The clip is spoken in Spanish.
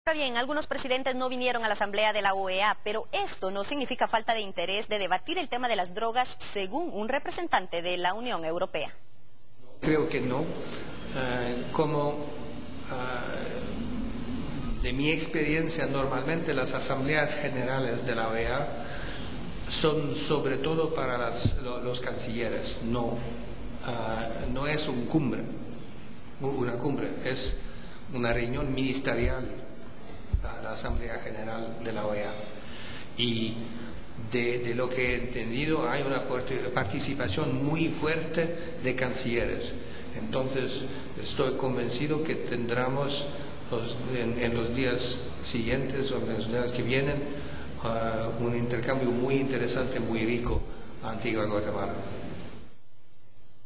Ahora bien, algunos presidentes no vinieron a la Asamblea de la OEA, pero esto no significa falta de interés de debatir el tema de las drogas, según un representante de la Unión Europea. Creo que no. De mi experiencia, normalmente las asambleas generales de la OEA son sobre todo para los cancilleres. No es una cumbre, es una reunión ministerial, la Asamblea General de la OEA. Y de lo que he entendido, hay una participación muy fuerte de cancilleres. Entonces, estoy convencido que tendremos en los días siguientes o en los días que vienen un intercambio muy interesante, muy rico a Antigua Guatemala.